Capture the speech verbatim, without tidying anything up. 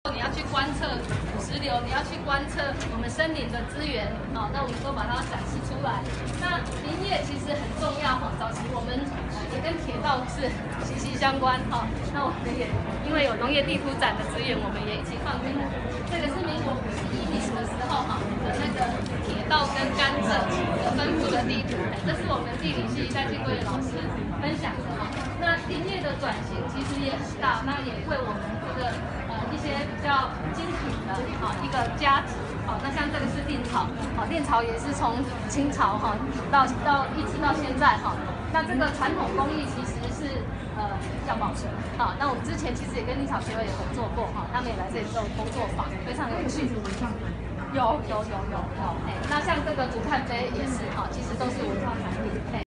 你要去观测石流，你要去观测我们森林的资源，好，那我们都把它展示出来。那林业其实很重要哈，早期我们也跟铁道是息息相关哈。那我们也因为有农业地图展的资源，我们也一起放进来。这个是民国五十一年的时候哈的那个铁道跟甘蔗的分布的地图，这是我们地理系戴庆贵老师分享的哈。那林业的转型其实也很大，那也为我们这个呃一些比较精品的哈一个价值。好，那像这个是电草，好，电草也是从清朝哈到到一直到现在哈。那这个传统工艺其实是呃叫保存。好，那我们之前其实也跟林草协会有合作过哈，他们也来这里做工作坊，非常有趣。有有有有有，哎，那像这个竹炭杯也是哈，其实都是文创产品。